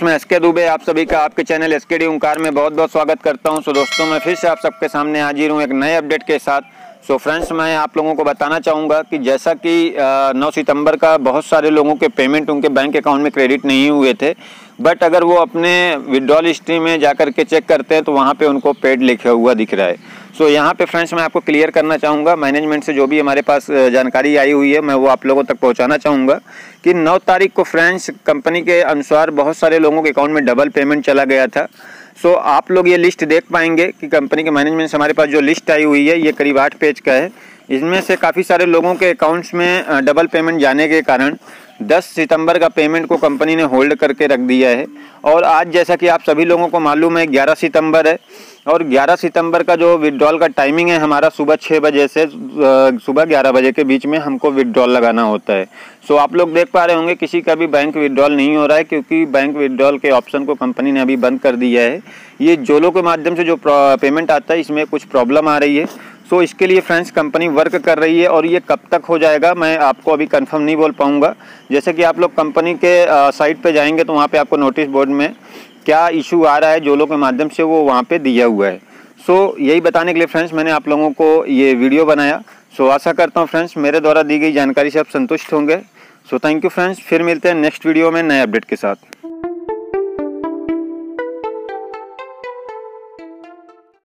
मैं एसके दुबे आप सभी का आपके चैनल एसकेडी ओंकार में बहुत बहुत स्वागत करता हूं। दोस्तों मैं फिर से आप सबके सामने हाजिर हूं एक नए अपडेट के साथ। फ्रेंड्स मैं आप लोगों को बताना चाहूँगा कि जैसा कि 9 सितंबर का बहुत सारे लोगों के पेमेंट उनके बैंक अकाउंट में क्रेडिट नहीं हुए थे, बट अगर वो अपने विड्रॉल हिस्ट्री में जाकर के चेक करते हैं तो वहाँ पे उनको पेड लिखा हुआ दिख रहा है। यहाँ पे फ्रेंड्स मैं आपको क्लियर करना चाहूँगा, मैनेजमेंट से जो भी हमारे पास जानकारी आई हुई है मैं वो आप लोगों तक पहुँचाना चाहूँगा कि 9 तारीख को फ्रेंड्स कंपनी के अनुसार बहुत सारे लोगों के अकाउंट में डबल पेमेंट चला गया था। आप लोग ये लिस्ट देख पाएंगे कि कंपनी के मैनेजमेंट से हमारे पास जो लिस्ट आई हुई है ये करीब 8 पेज का है। इसमें से काफ़ी सारे लोगों के अकाउंट्स में डबल पेमेंट जाने के कारण 10 सितंबर का पेमेंट को कंपनी ने होल्ड करके रख दिया है। और आज जैसा कि आप सभी लोगों को मालूम है 11 सितंबर है और 11 सितंबर का जो विड्रॉल का टाइमिंग है हमारा सुबह 6 बजे से सुबह 11 बजे के बीच में हमको विड्रॉल लगाना होता है। आप लोग देख पा रहे होंगे किसी का भी बैंक विड्रॉल नहीं हो रहा है क्योंकि बैंक विड्रॉल के ऑप्शन को कंपनी ने अभी बंद कर दिया है। ये जोलो के माध्यम से जो पेमेंट आता है इसमें कुछ प्रॉब्लम आ रही है। इसके लिए फ्रेंड्स कंपनी वर्क कर रही है और ये कब तक हो जाएगा मैं आपको अभी कंफर्म नहीं बोल पाऊंगा। जैसे कि आप लोग कंपनी के साइट पे जाएंगे तो वहाँ पे आपको नोटिस बोर्ड में क्या इशू आ रहा है जोलो के माध्यम से वो वहाँ पे दिया हुआ है। यही बताने के लिए फ्रेंड्स मैंने आप लोगों को ये वीडियो बनाया। आशा करता हूँ फ्रेंड्स मेरे द्वारा दी गई जानकारी से आप संतुष्ट होंगे। थैंक यू फ्रेंड्स, फिर मिलते हैं नेक्स्ट वीडियो में नए अपडेट के साथ।